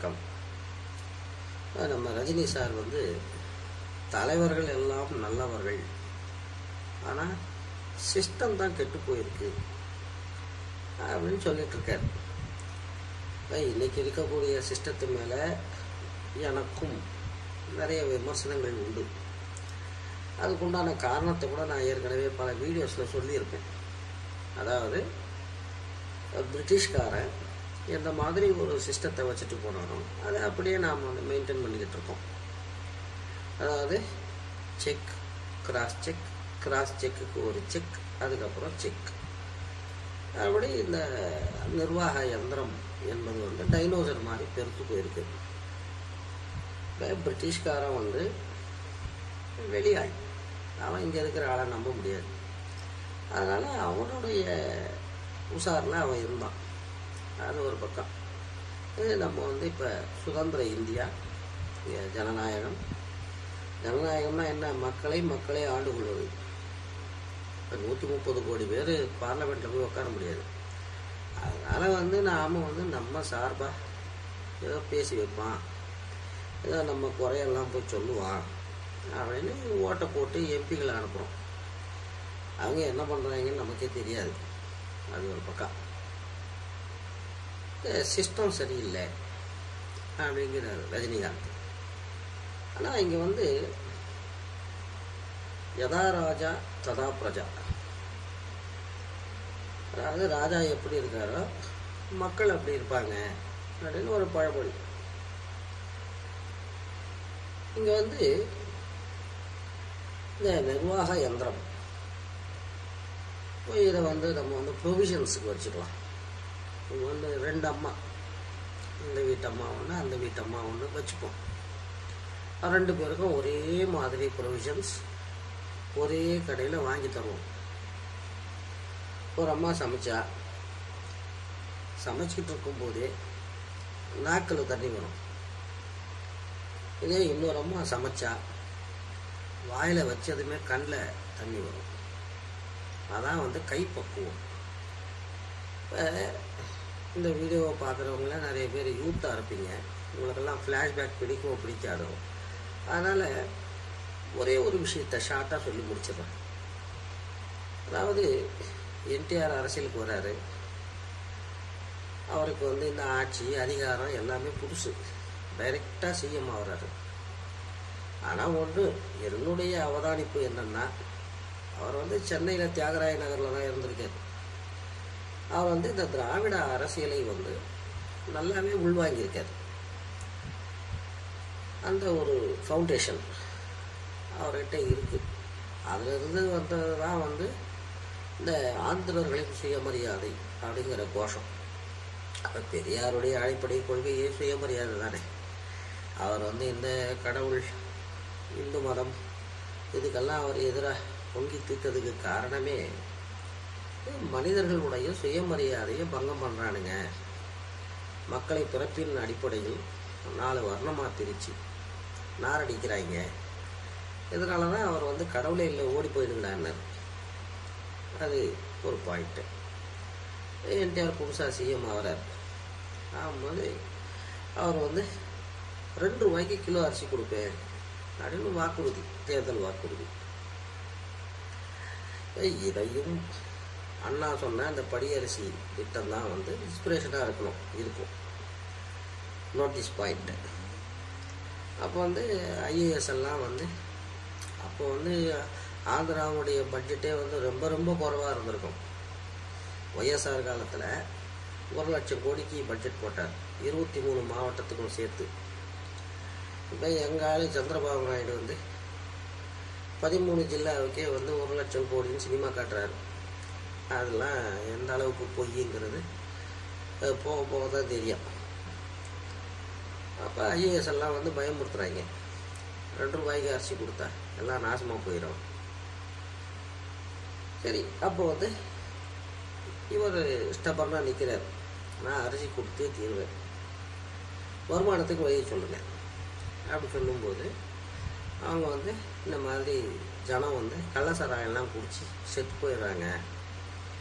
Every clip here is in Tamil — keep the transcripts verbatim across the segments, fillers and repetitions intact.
வணக்கம். நம்ம ரஜினி சார் வந்து தலைவர்கள் எல்லாம் நல்லவர்கள், ஆனால் சிஸ்டம் தான் கெட்டு போயிருக்கு அப்படின்னு சொல்லிட்டு இருக்காரு. இன்னைக்கு இருக்கக்கூடிய சிஸ்டத்து மேலே எனக்கும் நிறைய விமர்சனங்கள் உண்டு. அதுக்குண்டான காரணத்தை கூட நான் ஏற்கனவே பல வீடியோஸில் சொல்லியிருப்பேன். அதாவது பிரிட்டிஷ்காரன் எந்த மாதிரி ஒரு சிஸ்டத்தை வச்சுட்டு போனாலும் அதை அப்படியே நாம் வந்து மெயின்டைன் பண்ணிக்கிட்டு இருக்கோம். அதாவது செக், கிராஸ் செக், கிராஸ் செக்குக்கு ஒரு செக், அதுக்கப்புறம் செக், அப்படி இந்த நிர்வாக யந்திரம் என்பது வந்து டைனோசர் மாதிரி பெருத்து போயிருக்கு. இப்போ பிரிட்டிஷ்காரன் வந்து வெளியாள், அவன் இங்கே இருக்கிற ஆளை நம்ப முடியாது. அதனால் அவனுடைய உஷாரில் அவன் இருந்தான். அது ஒரு பக்கம். இது நம்ம வந்து இப்போ சுதந்திர இந்தியா, ஜனநாயகம். ஜனநாயகம்னா என்ன? மக்களை மக்களே ஆண்டு கொள்வது. இப்போ நூற்றி முப்பது கோடி பேர் பார்லமெண்ட்டில் போய் உட்கார முடியாது. அதனால் வந்து நாம் வந்து நம்ம சார்பாக ஏதோ பேசி வைப்பான், ஏதோ நம்ம குறையெல்லாம் போய் சொல்லுவான் அப்படின்னு ஓட்டை போட்டு எம்பிகளை அனுப்புகிறோம். அவங்க என்ன பண்ணுறாங்கன்னு நமக்கே தெரியாது. அது ஒரு பக்கம். சிஸ்டம் சரியில்லை அப்படிங்கிறார் ரஜினிகாந்த். ஆனால் இங்கே வந்து யதா ராஜா ததா பிரஜா, அதாவது ராஜா எப்படி இருக்காரோ மக்கள் அப்படி இருப்பாங்க அப்படின்னு ஒரு பழமொழி. இங்கே வந்து இந்த நிர்வாக யந்திரம் இதை வந்து நம்ம வந்து ப்ரொவிஷன்ஸுக்கு வச்சுக்கலாம். இங்கே வந்து ரெண்டு அம்மா, இந்த வீட்டம்மா ஒன்று, அந்த வீட்டம்மா ஒன்று வச்சுப்போம். ரெண்டு பேருக்கும் ஒரே மாதிரி ப்ரொவிஷன்ஸ் ஒரே கடையில் வாங்கி தருவோம். ஒரு அம்மா சமைச்சா சமைச்சிக்கிட்டு இருக்கும்போதே நாக்கில் தண்ணி வரும். இதே இன்னொரு அம்மா சமைச்சா வாயில் வச்சதுமே கண்ணில் தண்ணி வரும். அதான் வந்து கைப்பக்குவம். இப்போ இந்த வீடியோவை பார்க்குறவங்கள நிறைய பேர் யூத்தாக இருப்பீங்க. உங்களுக்கெல்லாம் ஃப்ளாஷ்பேக் பிடிக்கும் பிடிக்காதோ. அதனால் ஒரே ஒரு விஷயத்தை ஷார்ட்டாக சொல்லி முடிச்சிடுறேன். அதாவது என்டிஆர் அரசியலுக்கு வராரு. அவருக்கு வந்து இந்த ஆட்சி அதிகாரம் எல்லாமே புதுசு. டைரெக்டாக சிஎம் ஆகிறாரு. ஆனால் ஒன்று என்னுடைய அவதானிப்பு என்னென்னா, அவர் வந்து சென்னையில் தியாகராய நகரில் தான் இருந்திருக்கார். அவர் வந்து இந்த திராவிட அரசியலை வந்து நல்லாவே உள்வாங்கியிருக்கார். அந்த ஒரு ஃபவுண்டேஷன் அவர்கிட்ட இருக்குது. அதிலிருந்து வந்தது தான் வந்து இந்த ஆந்திரர்களின் சுயமரியாதை அப்படிங்கிற கோஷம். அப்போ பெரியாருடைய அடிப்படை கொள்கையே சுயமரியாதை தானே. அவர் வந்து இந்த கடவுள், இந்து மதம் இதுக்கெல்லாம் அவர் எதிராக பொங்கி தீர்த்ததுக்கு காரணமே மனிதர்களுடைய சுயமரியாதையை பங்கம் பண்ணுறானுங்க. மக்களை பிறப்பின் அடிப்படையில் நாலு வர்ணமாக பிரித்து நாரடிக்கிறாங்க. இதனால தான் அவர் வந்து கடவுளே இல்லை ஓடி போயிடுங்களான்னார். அது ஒரு பாயிண்ட்டு. என்டிஆர் புதுசாக சிஎம் ஆகிறார். ஆகும்போது அவர் வந்து ரெண்டு ரூபாய்க்கு கிலோ அரிசி கொடுப்பேன் அப்படின்னு வாக்குறுதி, தேர்தல் வாக்குறுதி. இதையும் அண்ணா சொன்ன அந்த படியரிசி திட்டம் தான் வந்து இன்ஸ்பிரேஷனாக இருக்கணும் இருக்கும். Notice point. அப்போ வந்து ஐஏஎஸ் எல்லாம் வந்து அப்போ வந்து ஆந்திராவுடைய பட்ஜெட்டே வந்து ரொம்ப ரொம்ப குறைவாக இருந்திருக்கும். ஒய்எஸ்ஆர் காலத்தில் ஒரு லட்சம் கோடிக்கு பட்ஜெட் போட்டார், இருபத்தி மூணு மாவட்டத்துக்கும் சேர்த்து. இப்போ எங்கள் ஆள் சந்திரபாபு நாயுடு வந்து பதிமூணு ஜில்லாவுக்கே வந்து ஒரு லட்சம் கோடின்னு சினிமா காட்டுறாரு. அதெல்லாம் எந்த அளவுக்கு பொய்ங்கிறது போக போக தான் தெரியும். அப்போ ஐஏஎஸ் எல்லாம் வந்து பயமுறுத்துறாங்க. ரெண்டு ரூபாய்க்கு அரிசி கொடுத்தா எல்லாம் நாசமாக போயிடும். சரி, அப்போ வந்து இவர் ஸ்டப்பர்னாக நிற்கிறார். நான் அரிசி கொடுத்தே தீருவேன், வருமானத்துக்கு வழி சொல்லுங்கள் அப்படி சொல்லும்போது அவங்க வந்து இந்த மாதிரி ஜனம் வந்து கள்ள சாராயெல்லாம் குடிச்சு செத்து போயிடுறாங்க.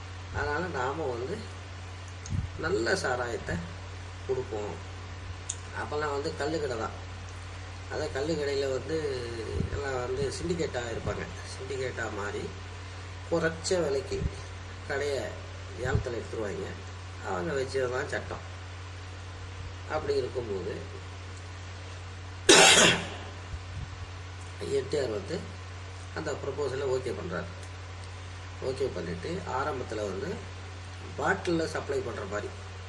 அதனால் நாம் வந்து நல்ல சாராயத்தை கொடுப்போம் அப்போல்லாம் வந்து கல்லுக்கடை தான். அதான் கல்லுக்கடையில் வந்து எல்லாம் வந்து சிண்டிகேட்டாக இருப்பாங்க. சிண்டிகேட்டாக மாறி குறைச்ச விலைக்கு கடையை ஏலத்தில் எடுத்துருவாங்க. அவங்க வச்சது தான் சட்டம். அப்படி இருக்கும்போது என்டிஆர் வந்து அந்த ப்ரப்போசலை ஓகே பண்ணுறாரு. ஓகே பண்ணிவிட்டு ஆரம்பத்தில் வந்து பாட்டிலில் சப்ளை பண்ணுற மாதிரி,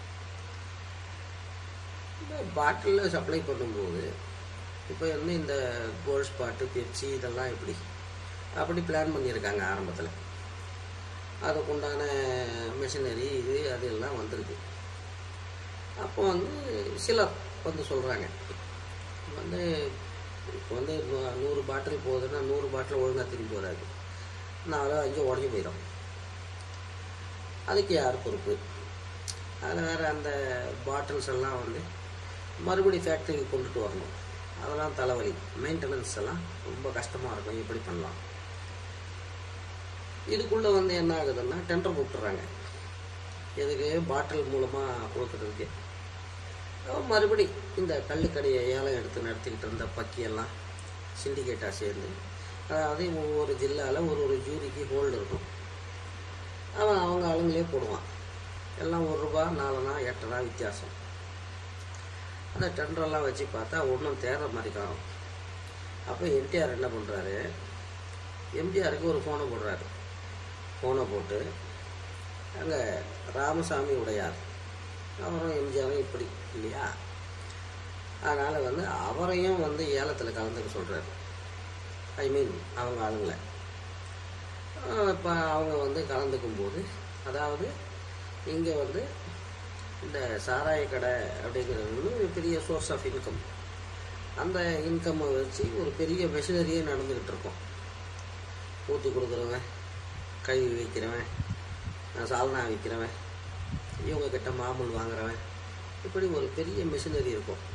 பாட்டிலில் சப்ளை பண்ணும்போது இப்போ வந்து இந்த கோல்ட் ஸ்பாட்டு, பெப்சி இதெல்லாம் எப்படி அப்படி பிளான் பண்ணியிருக்காங்க ஆரம்பத்தில். அதுக்குண்டான மிஷினரி இது அது எல்லாம் வந்திருக்கு. அப்போ வந்து சிலர் வந்து சொல்கிறாங்க, வந்து இப்போ வந்து நூறு பாட்டில் போகுதுன்னா நூறு பாட்டில் ஒழுங்காக திரும்பி வராது, நாலோ அஞ்சோ உடஞ்சி போயிடும். அதுக்கு யார் பொறுப்பு? அதில் வேறு அந்த பாட்டில்ஸ் எல்லாம் வந்து மறுபடி ஃபேக்ட்ரிக்கு கொண்டுட்டு வரணும். அதெல்லாம் தலைவலி, மெயின்டெனன்ஸ் எல்லாம் ரொம்ப கஷ்டமாக இருக்கும். எப்படி பண்ணலாம்? இதுக்குள்ளே வந்து என்ன ஆகுதுன்னா டெண்டர் கூப்பிட்டுறாங்க. எதுக்கு? பாட்டில் மூலமாக கொடுக்குறதுக்கு. மறுபடி இந்த கள்ளுக்கடையை ஏலம் எடுத்து நடத்திக்கிட்டு இருந்த பக்கியெல்லாம் சிண்டிகேட்டாக சேர்ந்து, அதாவது ஒவ்வொரு ஜில்லாவில் ஒரு ஒரு ஜூரிக்கு ஹோல்டு இருக்கும். அவன் அவங்க ஆளுங்களே போடுவான். எல்லாம் ஒரு ரூபா நாலுனா எட்டனா வித்தியாசம். அந்த டெண்டரெல்லாம் வச்சு பார்த்தா ஒன்றும் தேர்ற மாதிரி காணும். அப்போ என்டிஆர் என்ன பண்ணுறாரு, எம்ஜிஆருக்கு ஒரு ஃபோனை போடுறாரு. ஃபோனை போட்டு அங்கே ராமசாமி உடையார், அவரும் எம்ஜிஆரும் இப்படி இல்லையா, அதனால் வந்து அவரையும் வந்து ஏலத்தில் கலந்துக்க சொல்கிறாரு. ஐ மீன் அவங்க ஆளுங்களை. இப்போ அவங்க வந்து கலந்துக்கும் போது, அதாவது இங்கே வந்து இந்த சாராய கடை அப்படிங்கிறது வந்து ஒரு பெரிய சோர்ஸ் ஆஃப் இன்கம். அந்த இன்கம்மை வச்சு ஒரு பெரிய மெஷினரியே நடந்துக்கிட்டு இருக்கோம். ஊற்றி கொடுக்குறவன், கை வைக்கிறவன், சால்னா விற்கிறவன், இவங்க கிட்ட மாமூல் வாங்குறவன், இப்படி ஒரு பெரிய மெஷினரி இருக்கும்.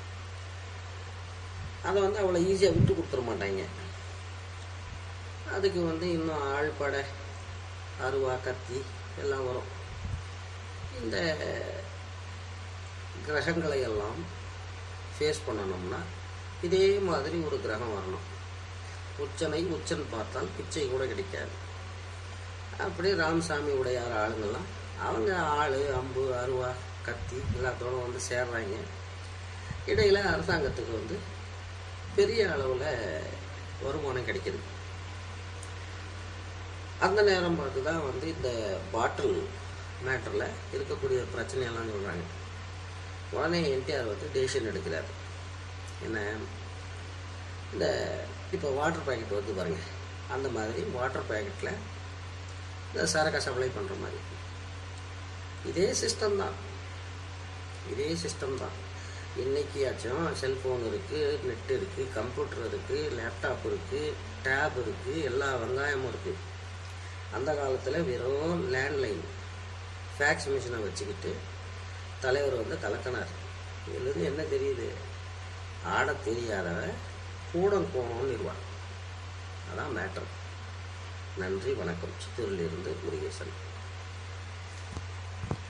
அதை வந்து அவ்வளோ ஈஸியாக விட்டு கொடுத்துட மாட்டாங்க. அதுக்கு வந்து இன்னும் ஆழ்படை, அருவா, கத்தி எல்லாம் வரும். இந்த கிரகங்களை எல்லாம் ஃபேஸ் பண்ணணும்னா இதே மாதிரி ஒரு கிரகம் வரணும். உச்சனை உச்சன் பார்த்தால் பிச்சை கூட கிடைக்காது. அப்படி ராமசாமி உடையார் ஆளுங்கள்லாம் அவங்க ஆள், அம்பு, அருவா, கத்தி எல்லாத்தோட வந்து சேர்றாங்க. இடையில் அரசாங்கத்துக்கு வந்து பெரிய அளவில் வருமானம் கிடைக்கிது. அந்த நேரம் பார்த்து தான் வந்து இந்த பாட்டில் மேட்டரில் இருக்கக்கூடிய பிரச்சனையெல்லாம் சொல்கிறாங்க. உடனே என்டிஆர் வந்து டெசிஷன் எடுக்கிறார். என்ன, இந்த இப்போ வாட்டர் பேக்கெட் வந்து பாருங்கள், அந்த மாதிரி வாட்டர் பேக்கெட்டில் இந்த சரக்கை சப்ளை பண்ணுற மாதிரி இதே சிஸ்டம் தான், இதே சிஸ்டம் தான். இன்றைக்கியாச்சும் செல்ஃபோன் இருக்குது, நெட் இருக்குது, கம்ப்யூட்டர் இருக்குது, லேப்டாப் இருக்குது, டேப் இருக்குது, எல்லா வெங்காயமும் இருக்குது. அந்த காலத்தில் வெறும் லேண்ட்லைன் ஃபேக்ஸ் மிஷினை வச்சுக்கிட்டு தலைவர் வந்து கலக்கினார். இதுலேருந்து என்ன தெரியுது? ஆட தெரியாதவன் கூடம் போகணும்னு இருவான். அதான் மேட்டர். நன்றி, வணக்கம். சித்தூரிலிருந்து முருகேசன்.